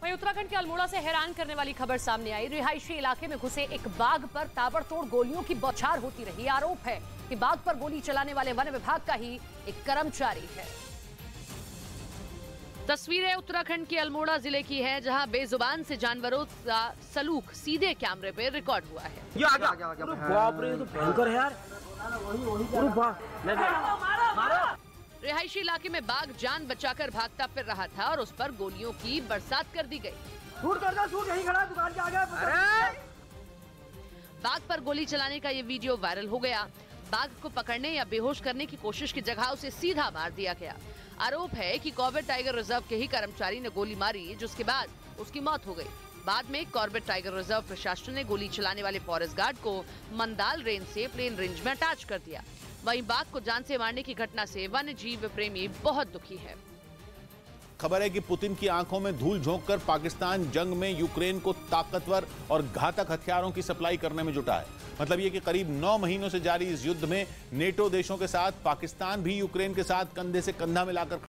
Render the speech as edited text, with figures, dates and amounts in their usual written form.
वहीं उत्तराखंड के अल्मोड़ा से हैरान करने वाली खबर सामने आई। रिहायशी इलाके में घुसे एक बाघ पर ताबड़तोड़ गोलियों की बौछार होती रही। आरोप है कि बाघ पर गोली चलाने वाले वन विभाग का ही एक कर्मचारी है। तस्वीरें उत्तराखंड के अल्मोड़ा जिले की है, जहां बेजुबान से जानवरों का सलूक सीधे कैमरे पे रिकॉर्ड हुआ है। ये आ गया। बाप रे, ये तो भयंकर है यार। रिहायशी इलाके में बाघ जान बचाकर भागता फिर रहा था और उस पर गोलियों की बरसात कर दी गई। शूट कर दो, शूट यहीं खड़ा है दुकान के आगे। बाघ पर गोली चलाने का ये वीडियो वायरल हो गया। बाघ को पकड़ने या बेहोश करने की कोशिश की जगह उसे सीधा मार दिया गया। आरोप है कि कॉर्बेट टाइगर रिजर्व के ही कर्मचारी ने गोली मारी, जिसके बाद उसकी मौत हो गई। बाद में कॉर्बेट टाइगर रिजर्व प्रशासन ने गोली चलाने वाले फॉरेस्ट गार्ड को मंदाल रेंज से प्लेन रेंज में अटैच कर दिया। वहीं बाघ को जान से मारने की घटना से वन्य जीव प्रेमी बहुत दुखी है। खबर है कि पुतिन की आंखों में धूल झोंककर पाकिस्तान जंग में यूक्रेन को ताकतवर और घातक हथियारों की सप्लाई करने में जुटा है। मतलब ये कि करीब 9 महीनों से जारी इस युद्ध में नेटो देशों के साथ पाकिस्तान भी यूक्रेन के साथ कंधे से कंधा मिलाकर